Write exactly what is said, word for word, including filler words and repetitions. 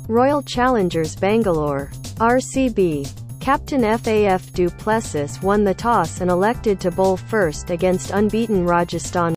Royal Challengers Bangalore. R C B. Captain Faf du Plessis won the toss and elected to bowl first against unbeaten Rajasthan